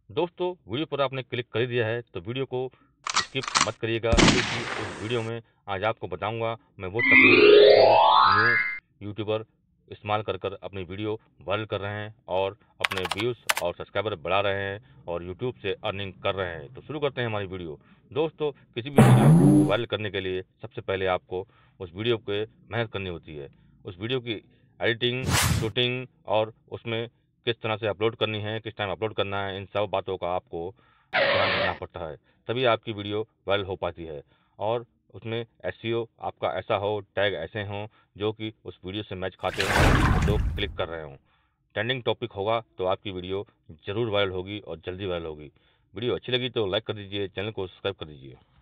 दोस्तों, वीडियो पर आपने क्लिक कर ही दिया है तो वीडियो को स्किप मत करिएगा, क्योंकि इस वीडियो में आज आपको बताऊंगा मैं वो तकनीक जो न्यू यूट्यूबर इस्तेमाल कर कर अपनी वीडियो वायरल कर रहे हैं और अपने व्यूज़ और सब्सक्राइबर बढ़ा रहे हैं और यूट्यूब से अर्निंग कर रहे हैं। तो शुरू करते हैं हमारी वीडियो। दोस्तों, किसी भी वीडियो वायरल करने के लिए सबसे पहले आपको उस वीडियो पे मेहनत करनी होती है। उस वीडियो की एडिटिंग, शूटिंग और उसमें किस तरह से अपलोड करनी है, किस टाइम अपलोड करना है, इन सब बातों का आपको ध्यान रखना पड़ता है, तभी आपकी वीडियो वायरल हो पाती है। और उसमें एसईओ आपका ऐसा हो, टैग ऐसे हों जो कि उस वीडियो से मैच खाते हों, लोग क्लिक कर रहे हों। ट्रेंडिंग टॉपिक होगा तो आपकी वीडियो ज़रूर वायरल होगी और जल्दी वायरल होगी। वीडियो अच्छी लगी तो लाइक कर दीजिए, चैनल को सब्सक्राइब कर दीजिए।